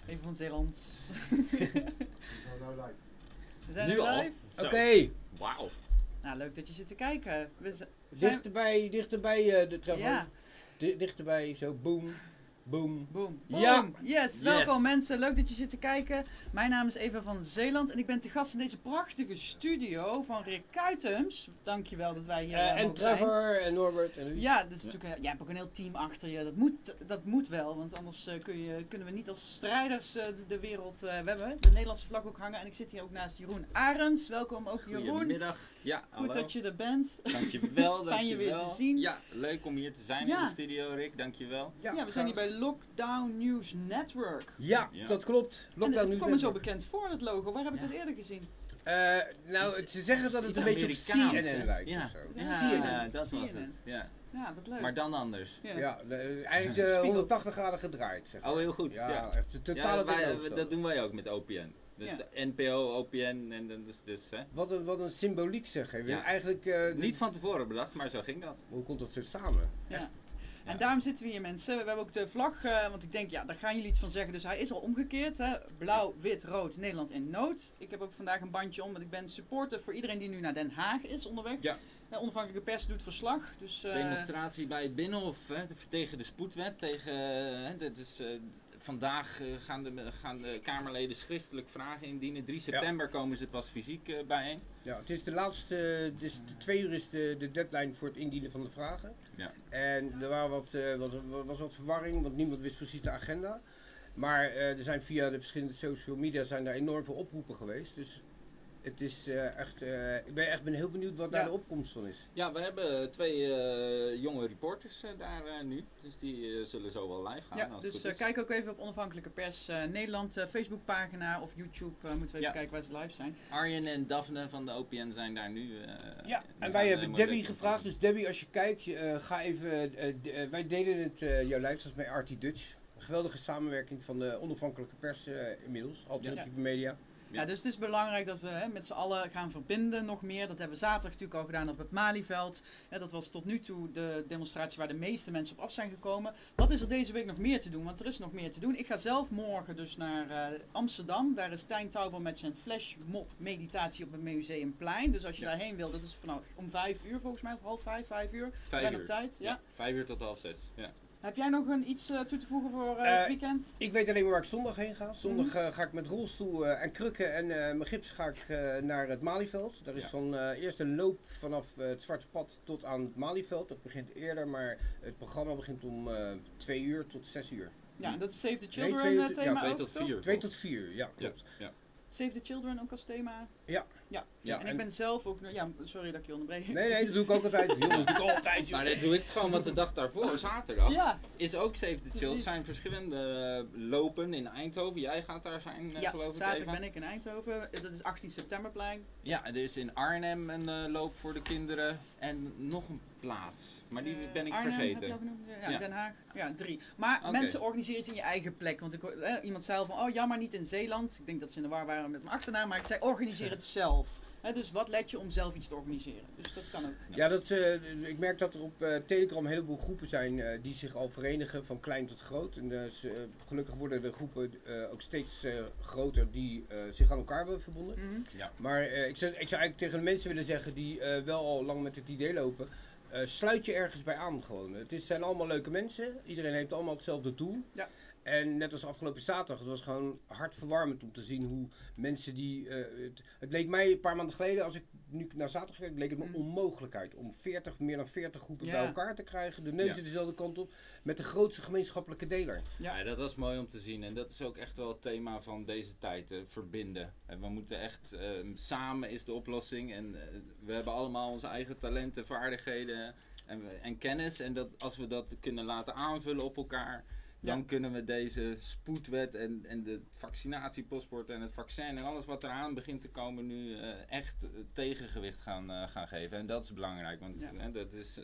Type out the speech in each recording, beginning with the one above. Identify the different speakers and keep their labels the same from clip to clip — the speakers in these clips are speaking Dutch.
Speaker 1: Even van Zeeland.
Speaker 2: We zijn nou live.
Speaker 1: We zijn
Speaker 3: Nu
Speaker 1: nu
Speaker 3: al?
Speaker 1: live.
Speaker 3: Zo.
Speaker 4: Oké,
Speaker 3: Wauw.
Speaker 1: Nou, leuk dat je zit te kijken. We zijn...
Speaker 4: dichterbij de Trevor.
Speaker 1: Ja,
Speaker 4: Dichterbij, zo, boom, boom.
Speaker 1: boom.
Speaker 4: Ja.
Speaker 1: Boom. Yes, welkom mensen. Leuk dat je zit te kijken. Mijn naam is Eva van Zeeland en ik ben te gast in deze prachtige studio van Rick Kuitems. Dankjewel dat wij hier
Speaker 4: En
Speaker 1: mogen zijn.
Speaker 4: Trevor en Norbert en
Speaker 1: Ja, dat is natuurlijk, jij hebt ook een heel team achter je. Dat moet wel, want anders kunnen we niet als strijders de wereld... we hebben de Nederlandse vlag ook hangen en ik zit hier ook naast Jeroen Arends. Welkom ook Jeroen.
Speaker 3: Goedemiddag. Ja,
Speaker 1: Goed
Speaker 3: hallo.
Speaker 1: dat je er bent.
Speaker 3: Dankjewel.
Speaker 1: Fijn je weer
Speaker 3: dankjewel.
Speaker 1: te zien.
Speaker 3: Ja, leuk om hier te zijn
Speaker 1: Ja.
Speaker 3: in de studio, Rick. Dankjewel.
Speaker 1: Ja, we zijn hier bij Lockdown News Network.
Speaker 4: Ja,
Speaker 3: Ja.
Speaker 4: dat klopt.
Speaker 1: En
Speaker 4: Lockdown
Speaker 1: het
Speaker 4: News
Speaker 1: kwam me zo
Speaker 4: Network.
Speaker 1: bekend voor, het logo. Waar hebben we het
Speaker 3: Ja.
Speaker 1: eerder gezien?
Speaker 4: Nou, ze zeggen dat het
Speaker 3: Iets
Speaker 4: een beetje op
Speaker 3: Amerikaans,
Speaker 4: CNN
Speaker 3: hè?
Speaker 4: lijkt
Speaker 3: Ja.
Speaker 4: of zo.
Speaker 1: Ja,
Speaker 3: Ja, dat was
Speaker 1: CNN.
Speaker 3: het. Ja.
Speaker 1: Ja, wat leuk.
Speaker 3: Maar dan anders.
Speaker 1: Ja.
Speaker 4: Ja, eigenlijk de
Speaker 1: Spiegel.
Speaker 4: 180 graden gedraaid. Zeg maar.
Speaker 3: Oh, heel goed.
Speaker 4: Ja,
Speaker 3: Ja.
Speaker 4: echt een totale
Speaker 3: Ja,
Speaker 4: tegenovergestelde.
Speaker 3: dat doen wij ook met OPN. Dus
Speaker 1: Ja.
Speaker 3: NPO, OPN en dan dus hè.
Speaker 4: Wat een symboliek zeg. Hè.
Speaker 3: Ja.
Speaker 4: Eigenlijk,
Speaker 3: Niet van tevoren bedacht, maar zo ging dat.
Speaker 4: hoe komt dat zo samen?
Speaker 1: Ja. En
Speaker 3: Ja.
Speaker 1: daarom zitten we hier mensen. We hebben ook de vlag, want ik denk, ja, daar gaan jullie iets van zeggen. Dus hij is al omgekeerd. Hè? Blauw, wit, rood, Nederland in nood. Ik heb ook vandaag een bandje om, want ik ben supporter voor iedereen die nu naar Den Haag is onderweg.
Speaker 3: Ja.
Speaker 1: Onafhankelijke pers doet verslag. Dus,
Speaker 3: Demonstratie bij het Binnenhof hè, tegen de spoedwet. Dat is, vandaag gaan de Kamerleden schriftelijk vragen indienen. 3 september komen ze pas fysiek bijeen.
Speaker 4: Ja, het is de laatste, dus de 2 uur is de deadline voor het indienen van de vragen.
Speaker 3: Ja.
Speaker 4: En er was wat verwarring, want niemand wist precies de agenda. Maar er zijn via de verschillende social media zijn er enorm veel oproepen geweest. Dus het is ik ben heel benieuwd wat daar
Speaker 1: Ja.
Speaker 4: de opkomst van is.
Speaker 3: Ja, we hebben 2 jonge reporters daar nu. Dus die zullen zo wel live gaan.
Speaker 1: ja,
Speaker 3: als het
Speaker 1: dus
Speaker 3: goed is.
Speaker 1: kijk ook even op Onafhankelijke Pers Nederland Facebookpagina of YouTube. Moeten we even
Speaker 3: Ja.
Speaker 1: kijken waar ze live zijn.
Speaker 3: Arjen en Daphne van de OPN zijn daar nu.
Speaker 4: Ja,
Speaker 3: die
Speaker 4: en
Speaker 3: gaan
Speaker 4: wij hebben
Speaker 3: helemaal
Speaker 4: Debbie
Speaker 3: leuk
Speaker 4: gevraagd.
Speaker 3: doen.
Speaker 4: Dus Debbie, als je kijkt, ga even. Wij deden het jouw live, zoals bij RT Dutch. Een geweldige samenwerking van de onafhankelijke pers inmiddels, alternatieve media.
Speaker 1: Ja, dus het is belangrijk dat we met z'n allen gaan verbinden nog meer. Dat hebben we zaterdag natuurlijk al gedaan op het Malieveld. Dat was tot nu toe de demonstratie waar de meeste mensen op af zijn gekomen. Wat is er deze week nog meer te doen? Want er is nog meer te doen. Ik ga zelf morgen dus naar Amsterdam. Daar is Stijn Tauber met zijn flashmob meditatie op het Museumplein. Dus als je daarheen wil, dat is vanaf om 5 uur volgens mij. Of half 5, 5 uur.
Speaker 3: 5
Speaker 1: Ben
Speaker 3: uur.
Speaker 1: op tijd. Ja.
Speaker 3: 5 uur tot half 6. Ja.
Speaker 1: Heb jij nog iets toe te voegen voor het weekend?
Speaker 4: Ik weet alleen maar waar ik zondag heen ga. Zondag ga ik met rolstoel en krukken en mijn gips ga ik naar het Malieveld. Daar is
Speaker 3: Ja.
Speaker 4: dan eerst een loop vanaf het Zwarte Pad tot aan het Malieveld. Dat begint eerder, maar het programma begint om 2 uur tot 6 uur.
Speaker 1: Ja, dat is Save the
Speaker 4: Nee,
Speaker 1: Children
Speaker 4: 2
Speaker 1: thema
Speaker 3: 2
Speaker 1: ook,
Speaker 3: tot
Speaker 1: toch?
Speaker 3: 4.
Speaker 4: 2 tot 4, ja,
Speaker 3: Ja.
Speaker 4: klopt.
Speaker 3: Ja.
Speaker 1: Save the Children ook als thema.
Speaker 4: Ja.
Speaker 1: Ja, en ik ben zelf ook... Ja, sorry dat ik je onderbreek.
Speaker 4: Nee, dat doe ik ook altijd. Dat doe ik altijd.
Speaker 3: Maar dat doe ik gewoon, want de dag daarvoor, zaterdag,
Speaker 1: Ja,
Speaker 3: is ook Save the Child.
Speaker 1: Precies.
Speaker 3: Er zijn verschillende lopen in Eindhoven. Jij gaat daar zijn,
Speaker 1: ja
Speaker 3: geloof ik.
Speaker 1: zaterdag
Speaker 3: Eva.
Speaker 1: ben ik in Eindhoven. Dat is 18 septemberplein.
Speaker 3: Ja, er is in Arnhem een loop voor de kinderen en nog een plaats. Maar die ben ik
Speaker 1: Arnhem,
Speaker 3: vergeten.
Speaker 1: heb je al genoemd? Ja,
Speaker 3: Ja.
Speaker 1: Den Haag. Ja, 3. Maar
Speaker 3: Oké.
Speaker 1: mensen organiseren het in je eigen plek. Want iemand zei al van, oh jammer niet in Zeeland. Ik denk dat ze in de war waren met mijn achternaam. Maar ik zei, organiseer het zelf. Dus wat let je om zelf iets te organiseren? Dus dat kan ook.
Speaker 4: Ja, ik merk dat er op Telegram een heleboel groepen zijn die zich al verenigen van klein tot groot. En gelukkig worden de groepen ook steeds groter die zich aan elkaar hebben verbonden.
Speaker 1: Mhm.
Speaker 4: Maar ik zou eigenlijk tegen de mensen willen zeggen die wel al lang met het idee lopen. Sluit je ergens bij aan gewoon. Zijn allemaal leuke mensen. Iedereen heeft allemaal hetzelfde doel.
Speaker 1: Ja.
Speaker 4: En net als afgelopen zaterdag, het was gewoon hartverwarmend om te zien hoe mensen die... het leek mij een paar maanden geleden, als ik nu naar zaterdag kijk, leek het me een onmogelijkheid om meer dan 40 groepen bij elkaar te krijgen. De neuzen dezelfde kant op, met de grootste gemeenschappelijke deler.
Speaker 3: Ja, dat was mooi om te zien. En dat is ook echt wel het thema van deze tijd, verbinden. En we moeten echt, samen is de oplossing. En we hebben allemaal onze eigen talenten, vaardigheden en kennis. En als we dat kunnen laten aanvullen op elkaar, dan kunnen we deze spoedwet en de vaccinatiepaspoort en het vaccin en alles wat eraan begint te komen nu echt tegengewicht gaan geven. En dat is belangrijk, want dat is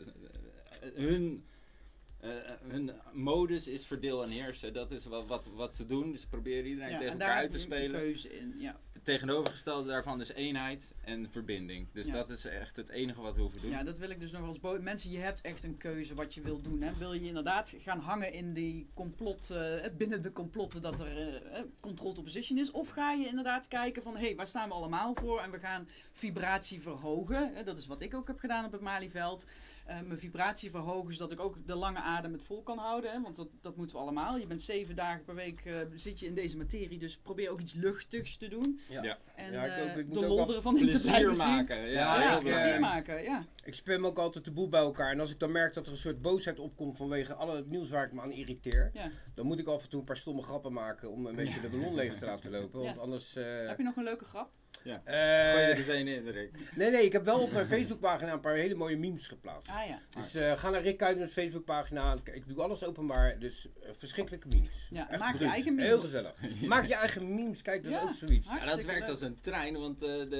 Speaker 3: hun modus is verdeel en heersen. Dat is wat ze doen. Ze proberen iedereen tegen elkaar uit te spelen.
Speaker 1: Keuze in, ja.
Speaker 3: Het tegenovergestelde daarvan is eenheid en verbinding. Dus
Speaker 1: Ja.
Speaker 3: dat is echt het enige wat we hoeven doen.
Speaker 1: Ja, dat wil ik dus nog als mensen, je hebt echt een keuze wat je wilt doen. Hè. Wil je inderdaad gaan hangen in die binnen de complotten dat er controlled opposition is? Of ga je inderdaad kijken van, hé, waar staan we allemaal voor? En we gaan vibratie verhogen. Dat is wat ik ook heb gedaan op het Malieveld. Mijn vibratie verhogen, zodat ik ook de lange adem het vol kan houden. Hè? Want dat moeten we allemaal. Je bent 7 dagen per week zit je in deze materie. Dus probeer ook iets luchtigs te doen.
Speaker 3: Ja.
Speaker 1: En
Speaker 4: Ja, ik moet
Speaker 1: de
Speaker 4: ook
Speaker 1: lol
Speaker 4: wel
Speaker 1: ervan in te
Speaker 3: Plezier
Speaker 1: blijven zien.
Speaker 3: maken.
Speaker 4: Ja,
Speaker 3: Ja,
Speaker 1: Ja,
Speaker 3: heel
Speaker 1: plezier
Speaker 3: belangrijk.
Speaker 1: maken, ja.
Speaker 4: Ik spam ook altijd de boel bij elkaar. En als ik dan merk dat er een soort boosheid opkomt vanwege al het nieuws waar ik me aan irriteer,
Speaker 1: Ja.
Speaker 4: dan moet ik af en toe een paar stomme grappen maken om een beetje de ballon leeg te laten lopen. Want
Speaker 1: Ja.
Speaker 4: anders...
Speaker 1: Heb je nog een leuke grap?
Speaker 3: Gooi je
Speaker 4: eh,
Speaker 3: er eens één in, Rick.
Speaker 4: nee, ik heb wel op mijn Facebookpagina een paar hele mooie memes geplaatst.
Speaker 1: Ah ja.
Speaker 4: Dus ga naar Rick Kuijners Facebookpagina. Ik doe alles openbaar. Dus verschrikkelijke memes.
Speaker 1: Ja,
Speaker 4: Echt
Speaker 1: maak je
Speaker 4: bruut.
Speaker 1: eigen memes.
Speaker 4: Heel gezellig. Maak je eigen memes. Kijk, dat is
Speaker 1: Ja.
Speaker 4: ook zoiets.
Speaker 3: Ja, dat
Speaker 1: Hartstikke
Speaker 3: werkt
Speaker 1: leuk.
Speaker 3: als een trein, want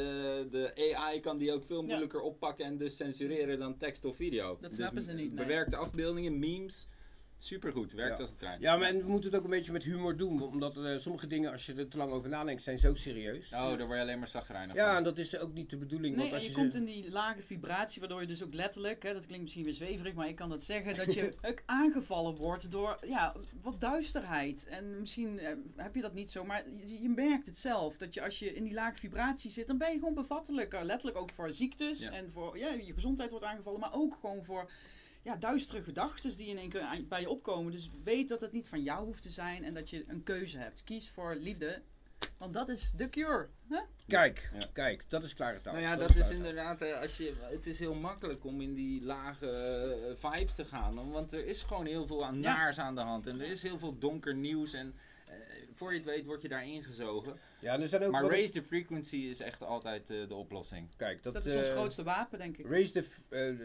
Speaker 3: de AI kan die ook veel moeilijker oppakken en dus censureren dan tekst of video.
Speaker 1: Dat
Speaker 3: Dus
Speaker 1: snappen ze niet, nee.
Speaker 3: Bewerkte afbeeldingen, memes, supergoed, werkt
Speaker 4: Ja.
Speaker 3: als een trein.
Speaker 4: Ja, maar en we moeten het ook een beetje met humor doen. Omdat sommige dingen, als je er te lang over nadenkt, zijn zo serieus.
Speaker 3: Oh, daar word je alleen maar zagrijnig
Speaker 4: Ja,
Speaker 3: van.
Speaker 4: en dat is ook niet de bedoeling.
Speaker 1: Nee,
Speaker 4: want
Speaker 1: en
Speaker 4: als
Speaker 1: je
Speaker 4: je
Speaker 1: komt
Speaker 4: ze-
Speaker 1: in die lage vibratie, waardoor je dus ook letterlijk, dat klinkt misschien weer zweverig, maar ik kan dat zeggen, dat je ook aangevallen wordt door wat duisterheid. En misschien heb je dat niet zo, maar je merkt het zelf. Dat je als je in die lage vibratie zit, dan ben je gewoon bevattelijker. Letterlijk ook voor ziektes
Speaker 3: Ja.
Speaker 1: en voor je gezondheid wordt aangevallen, maar ook gewoon voor duistere gedachten die in één keer bij je opkomen. Dus weet dat het niet van jou hoeft te zijn en dat je een keuze hebt. Kies voor liefde, want dat is de cure. Huh?
Speaker 4: Kijk, dat is klare taal.
Speaker 3: Nou ja, dat is inderdaad, het is heel makkelijk om in die lage vibes te gaan. Want er is gewoon heel veel naars aan de hand. En er is heel veel donker nieuws. En voor je het weet word je daar ingezogen.
Speaker 4: Ja, en er zijn ook
Speaker 3: Maar
Speaker 4: wel-
Speaker 3: raise the frequency is echt altijd de oplossing.
Speaker 4: Kijk,
Speaker 1: Dat is ons grootste wapen, denk ik.
Speaker 4: Raise the...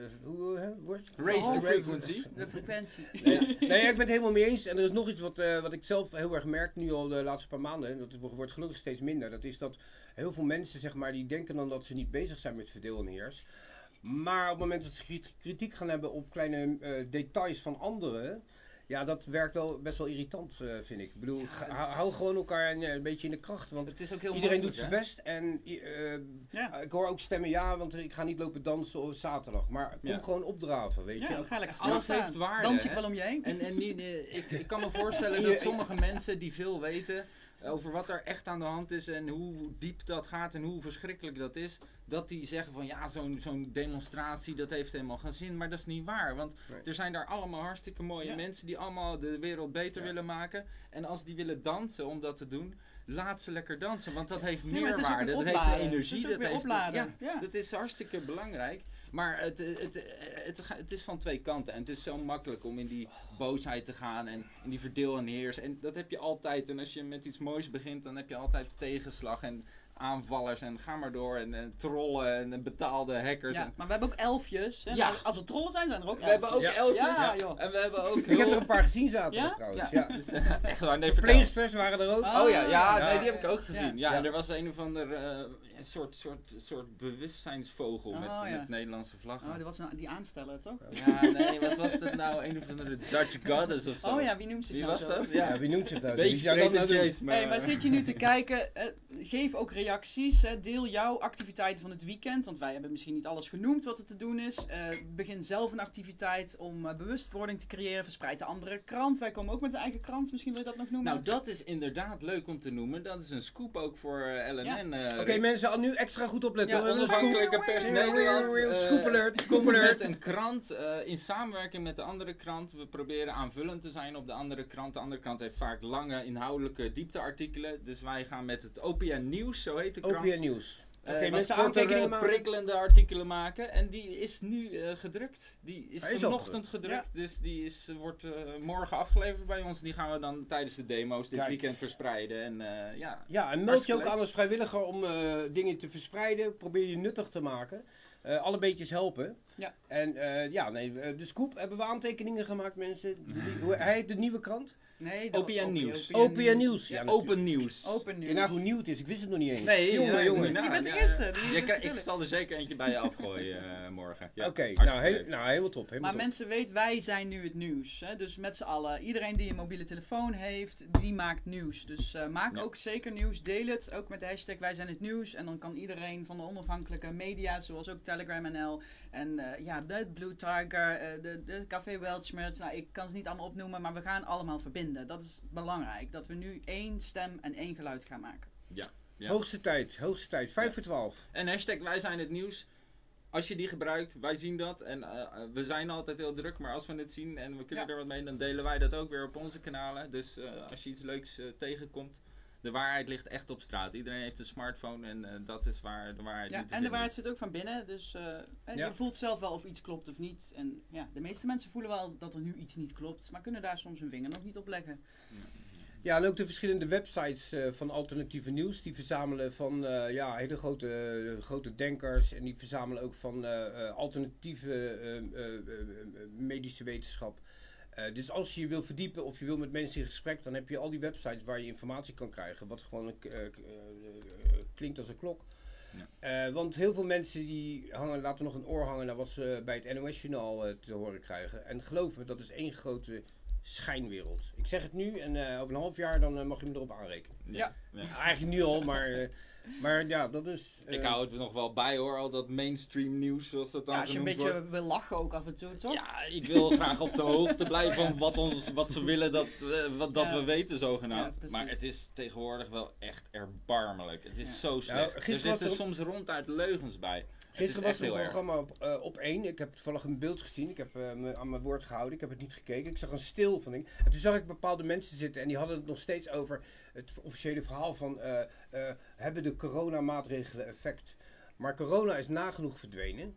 Speaker 4: hoe wordt het?
Speaker 3: Raise the
Speaker 4: Oh,
Speaker 3: frequency.
Speaker 1: De frequentie.
Speaker 4: Nee, ik ben het helemaal mee eens. En er is nog iets wat ik zelf heel erg merk nu al de laatste paar maanden. En dat wordt gelukkig steeds minder. Dat is dat heel veel mensen, zeg maar, die denken dan dat ze niet bezig zijn met verdeel en heers. Maar op het moment dat ze kritiek gaan hebben op kleine details van anderen... Ja, dat werkt wel best wel irritant, vind ik. Ik bedoel, hou gewoon elkaar een beetje in de kracht. Want
Speaker 3: Het is ook heel
Speaker 4: iedereen doet
Speaker 3: makkelijk,
Speaker 4: zijn best. En
Speaker 1: Ja.
Speaker 4: ik hoor ook stemmen, want ik ga niet lopen dansen op zaterdag. Maar kom
Speaker 3: Ja.
Speaker 4: gewoon opdraven, weet je.
Speaker 1: Ja, dan ga je lekker
Speaker 3: Alles
Speaker 1: stilstaan.
Speaker 3: heeft waarde,
Speaker 1: Dans ik
Speaker 3: hè?
Speaker 1: wel om je heen.
Speaker 3: En niet, ik kan me voorstellen dat sommige mensen die veel weten over wat er echt aan de hand is en hoe diep dat gaat en hoe verschrikkelijk dat is, dat die zeggen van ja, zo'n demonstratie, dat heeft helemaal geen zin. Maar dat is niet waar, want
Speaker 4: Nee.
Speaker 3: er zijn daar allemaal hartstikke mooie
Speaker 1: Ja.
Speaker 3: mensen die allemaal de wereld beter willen maken. En als die willen dansen om dat te doen, laat ze lekker dansen, want dat heeft
Speaker 1: Ja, maar het is ook
Speaker 3: meerwaarde,
Speaker 1: een
Speaker 3: dat heeft
Speaker 1: opladen.
Speaker 3: energie,
Speaker 1: Het is ook
Speaker 3: dat
Speaker 1: weer
Speaker 3: heeft
Speaker 1: opladen.
Speaker 3: ja,
Speaker 1: Ja.
Speaker 3: dat is hartstikke belangrijk. Maar het is van twee kanten. En het is zo makkelijk om in die boosheid te gaan en in die verdeel en heers. En dat heb je altijd. En als je met iets moois begint, dan heb je altijd tegenslag en aanvallers. En ga maar door. En trollen en betaalde hackers.
Speaker 1: Ja,
Speaker 3: En,
Speaker 1: maar we hebben ook elfjes. Hè?
Speaker 3: Ja.
Speaker 1: Nou, als er trollen zijn, zijn er ook
Speaker 3: we hebben ook
Speaker 4: Ja.
Speaker 3: elfjes.
Speaker 1: Ja, joh.
Speaker 3: En we hebben ook
Speaker 4: Ik heb er een paar gezien zaterdag
Speaker 1: Ja?
Speaker 4: trouwens.
Speaker 3: Ja,
Speaker 4: Ja.
Speaker 3: dus, echt waar. Nee, vertel.
Speaker 4: Verpleegsters waren er ook.
Speaker 1: Ah.
Speaker 3: Oh ja, ja,
Speaker 4: Ja.
Speaker 3: nee, die heb ik ook gezien. Ja,
Speaker 4: Ja.
Speaker 3: en er was een of ander een soort bewustzijnsvogel
Speaker 1: Oh,
Speaker 3: met
Speaker 1: ja.
Speaker 3: Nederlandse vlaggen.
Speaker 1: Oh, dat was die aansteller, toch?
Speaker 3: Ja, nee, wat was dat nou? Een of andere Dutch goddess of zo.
Speaker 1: Oh ja, wie noemt zich
Speaker 3: Wie
Speaker 1: nou
Speaker 3: was
Speaker 1: zo?
Speaker 3: dat?
Speaker 4: Ja,
Speaker 3: Ja,
Speaker 4: wie noemt zich dat?
Speaker 3: beetje
Speaker 4: Wie zou dat nou doen?
Speaker 3: Chase, maar...
Speaker 1: Hey, maar zit je nu te kijken? Geef ook reacties. Deel jouw activiteiten van het weekend. Want wij hebben misschien niet alles genoemd wat er te doen is. Begin zelf een activiteit om bewustwording te creëren. Verspreid de andere krant. Wij komen ook met een eigen krant. Misschien wil je dat nog noemen?
Speaker 3: Nou, dat is inderdaad leuk om te noemen. Dat is een scoop ook voor LNN.
Speaker 4: Oké, mensen, al nu extra goed opletten.
Speaker 3: Ja,
Speaker 4: hoor.
Speaker 3: onafhankelijke pers Nederland.
Speaker 4: Scoop alert, scoop
Speaker 3: Met
Speaker 4: alert.
Speaker 3: een krant in samenwerking met de andere krant. We proberen aanvullend te zijn op de andere krant. De andere krant heeft vaak lange inhoudelijke diepteartikelen. Dus wij gaan met het OPN Nieuws, zo heet de krant.
Speaker 4: OPN Nieuws. Oké,
Speaker 3: wat
Speaker 4: mensen
Speaker 3: kortere,
Speaker 4: aantekeningen maken.
Speaker 3: prikkelende artikelen maken. En die is nu gedrukt. Die is
Speaker 4: Hij is al
Speaker 3: vanochtend gedrukt. Dus die wordt morgen afgeleverd bij ons. Die gaan we dan tijdens de demo's dit
Speaker 4: Kijk.
Speaker 3: weekend verspreiden. En ja.
Speaker 4: Ja, en meld je
Speaker 3: Hartstikke
Speaker 4: ook
Speaker 3: leuk.
Speaker 4: aan als vrijwilliger om dingen te verspreiden. Probeer je nuttig te maken. Alle beetjes helpen.
Speaker 1: Ja.
Speaker 4: En de Scoop hebben we aantekeningen gemaakt, mensen. Hij heet de Nieuwe Krant.
Speaker 1: Nee, dat
Speaker 3: OPN Nieuws.
Speaker 4: OPN Nieuws. Ja,
Speaker 3: Open nieuws.
Speaker 1: Open
Speaker 4: Kijk nou hoe nieuw het is. Ik wist het nog niet eens.
Speaker 3: Nee,
Speaker 4: jongen.
Speaker 1: Je bent de eerste. die het
Speaker 3: Ik
Speaker 1: vertellen.
Speaker 3: zal er zeker eentje bij je afgooien morgen. Ja,
Speaker 4: Oké,
Speaker 3: hartstikke leuk.
Speaker 4: helemaal top.
Speaker 1: Maar mensen weten, wij zijn nu het nieuws. Hè? Dus met z'n allen, iedereen die een mobiele telefoon heeft, die maakt nieuws. Dus maak ook zeker nieuws, deel het, ook met de hashtag wij zijn het nieuws. En dan kan iedereen van de onafhankelijke media, zoals ook Telegram NL en de Blue Tiger, de Café Weltschmerz. Nou, ik kan ze niet allemaal opnoemen, maar we gaan allemaal verbinden. Dat is belangrijk, dat we nu één stem en één geluid gaan maken.
Speaker 3: Ja.
Speaker 4: Hoogste tijd. 5 voor 12.
Speaker 3: En hashtag wij zijn het nieuws. Als je die gebruikt, wij zien dat. En we zijn altijd heel druk, maar als we het zien en we kunnen er wat mee, dan delen wij dat ook weer op onze kanalen. Dus als je iets leuks tegenkomt, de waarheid ligt echt op straat. Iedereen heeft een smartphone en dat is waar de waarheid nu te
Speaker 1: En de
Speaker 3: vinden
Speaker 1: waarheid
Speaker 3: is.
Speaker 1: zit ook van binnen, dus je voelt zelf wel of iets klopt of niet. En ja, de meeste mensen voelen wel dat er nu iets niet klopt, maar kunnen daar soms hun vinger nog niet op leggen.
Speaker 4: Ja, en ook de verschillende websites van alternatieve nieuws. Die verzamelen van hele grote denkers. En die verzamelen ook van alternatieve medische wetenschap. Dus als je je wil verdiepen of je wil met mensen in gesprek, dan heb je al die websites waar je informatie kan krijgen. Wat gewoon klinkt als een klok. Ja. Want heel veel mensen die laten nog een oor hangen naar wat ze bij het NOS-journaal te horen krijgen. En geloof me, dat is één grote schijnwereld. Ik zeg het nu en over een half jaar dan mag je me erop aanrekenen.
Speaker 1: Ja.
Speaker 4: Eigenlijk nu al, maar ja, dat is...
Speaker 3: Ik hou het er nog wel bij hoor, al dat mainstream nieuws zoals dat dan
Speaker 1: Ja, als je een
Speaker 3: genoemd
Speaker 1: beetje
Speaker 3: wordt.
Speaker 1: wil lachen ook af en toe, toch?
Speaker 3: Ja, ik wil graag op de hoogte blijven van wat ze willen dat we weten zogenaamd.
Speaker 1: Ja, precies.
Speaker 3: Maar het is tegenwoordig wel echt erbarmelijk. Het is zo
Speaker 4: Nou,
Speaker 3: slecht. Er
Speaker 4: gisteren was
Speaker 3: zitten
Speaker 4: er
Speaker 3: soms ronduit leugens bij.
Speaker 4: Gisteren
Speaker 3: Het is
Speaker 4: was er een
Speaker 3: echt heel erg.
Speaker 4: programma op 1. Ik heb toevallig een beeld gezien. Ik heb me aan mijn woord gehouden. Ik heb het niet gekeken. Ik zag een stil van ding. En toen zag ik bepaalde mensen zitten en die hadden het nog steeds over het officiële verhaal van hebben de coronamaatregelen effect. Maar corona is nagenoeg verdwenen.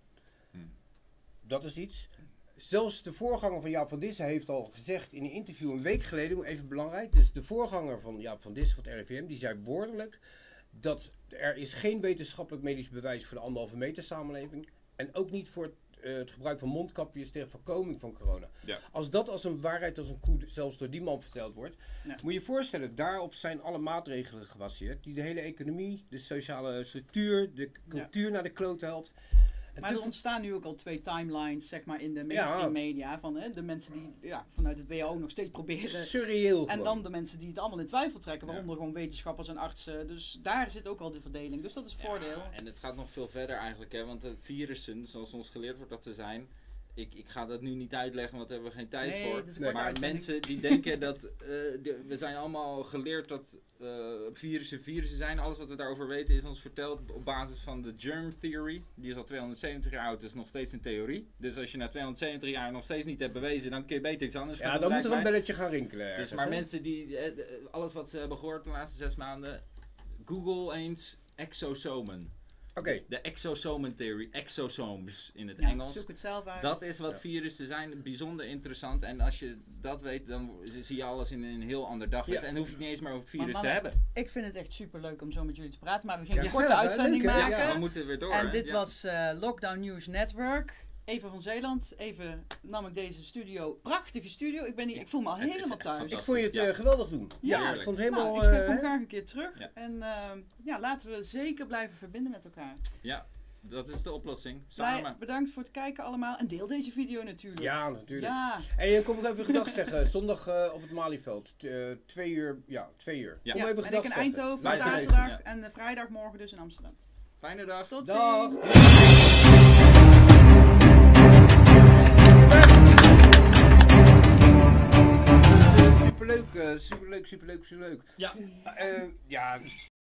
Speaker 4: Dat is iets. Zelfs de voorganger van Jaap van Dissem heeft al gezegd in een interview een week geleden, even belangrijk. Dus de voorganger van Jaap van Dissem van het RIVM, die zei woordelijk dat er is geen wetenschappelijk medisch bewijs voor de 1,5 meter samenleving. En ook niet voor het gebruik van mondkapjes ter voorkoming van corona.
Speaker 3: Ja.
Speaker 4: Als dat als een waarheid als een koe zelfs door die man verteld wordt, moet je je voorstellen, daarop zijn alle maatregelen gebaseerd die de hele economie, de sociale structuur, de cultuur naar de kloot helpt.
Speaker 1: Maar er ontstaan nu ook al 2 timelines, zeg maar, in de mainstream media. Van de mensen die vanuit het WHO nog steeds proberen.
Speaker 4: Surreëel
Speaker 1: En dan de mensen die het allemaal in twijfel trekken, waaronder gewoon wetenschappers en artsen. Dus daar zit ook al de verdeling. Dus dat is voordeel.
Speaker 3: Ja, en het gaat nog veel verder eigenlijk, hè, want de virussen, zoals ons geleerd wordt dat ze zijn. Ik ga dat nu niet uitleggen, want daar hebben we geen tijd voor.
Speaker 1: Het is een korte
Speaker 3: Maar
Speaker 1: uitzending.
Speaker 3: mensen die denken dat... we zijn allemaal geleerd dat virussen zijn. Alles wat we daarover weten is ons verteld op basis van de germ theory. Die is al 270 jaar oud, dus nog steeds een theorie. Dus als je na 270 jaar nog steeds niet hebt bewezen, dan kun je beter iets anders gaan doen.
Speaker 4: Dan moet er een
Speaker 3: lijkt mij.
Speaker 4: belletje gaan rinkelen ergens,
Speaker 3: Dus, maar
Speaker 4: hè?
Speaker 3: mensen die... alles wat ze hebben gehoord de laatste 6 maanden... Google eens exosomen.
Speaker 4: Oké.
Speaker 3: De exosomen theory, exosomes in het
Speaker 1: Ja,
Speaker 3: Engels.
Speaker 1: zoek het zelf uit.
Speaker 3: Dat is wat virussen zijn, bijzonder interessant. En als je dat weet, dan zie je alles in een heel ander daglicht.
Speaker 4: Ja.
Speaker 3: En dan hoef je het niet eens meer over het virus
Speaker 1: Maar
Speaker 3: te
Speaker 1: mannen,
Speaker 3: hebben.
Speaker 1: Ik vind het echt super leuk om zo met jullie te praten. Maar we gingen
Speaker 4: Ja,
Speaker 1: een korte
Speaker 4: gezellig, hè?
Speaker 1: uitzending
Speaker 4: Leuk, hè?
Speaker 1: maken.
Speaker 3: Ja, we moeten weer door.
Speaker 1: En
Speaker 3: hè?
Speaker 1: dit
Speaker 3: Ja.
Speaker 1: was Lockdown News Network. Even van Zeeland. Even nam ik deze studio. Prachtige studio. Ik voel me al
Speaker 3: Het is
Speaker 1: helemaal
Speaker 3: echt
Speaker 1: thuis.
Speaker 4: Ik vond je het geweldig doen.
Speaker 1: Ja,
Speaker 4: ik vond het helemaal...
Speaker 1: Nou, ik kom graag een keer terug.
Speaker 3: Ja.
Speaker 1: En laten we zeker blijven verbinden met elkaar.
Speaker 3: Ja, dat is de oplossing. Samen.
Speaker 1: Bedankt voor het kijken allemaal. En deel deze video natuurlijk.
Speaker 4: Ja, natuurlijk.
Speaker 1: Ja.
Speaker 4: En je komt ook even gedag zeggen. Zondag op het Malieveld. 2 uur. Ja, 2 uur.
Speaker 3: Ja.
Speaker 4: Kom even
Speaker 1: Ben
Speaker 4: gedag
Speaker 1: ik in
Speaker 4: zeggen.
Speaker 1: Eindhoven,
Speaker 4: Laat je
Speaker 1: zaterdag
Speaker 3: Ja.
Speaker 1: en vrijdagmorgen dus in Amsterdam.
Speaker 3: Fijne dag.
Speaker 1: Tot
Speaker 4: Dag.
Speaker 1: ziens.
Speaker 4: Superleuk.
Speaker 3: Ja.
Speaker 4: Ja,